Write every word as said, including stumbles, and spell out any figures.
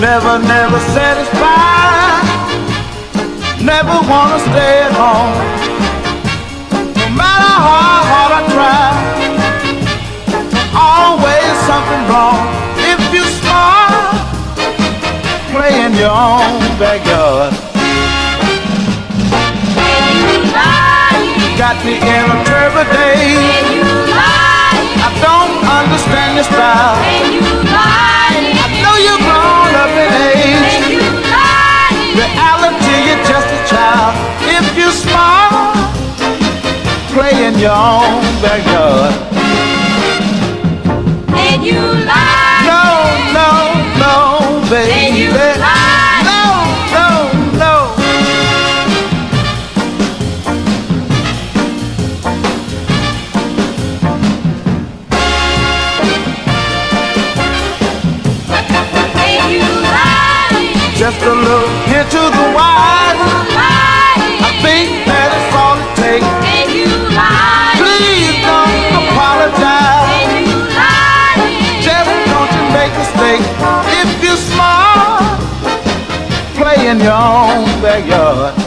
Never, never satisfied. Never wanna stay at home. No matter how hard I try, always something wrong. If you smart, play in your own backyard. And you lie. Got me in a terrible day. And you lie. I don't understand your style. And you lie. I know you're grown up in age. And you lie. Reality, you're just a child. If you smart, play in your own backyard. And you lie. No, no, no, baby. And you lie. No, no, no. And you lie. Just a little hint to the wise. Lie. I think that is all it takes. And you lie. Please don't apologize. And you lie. Just don't you make mistakes. If you're smart, play in your own backyard.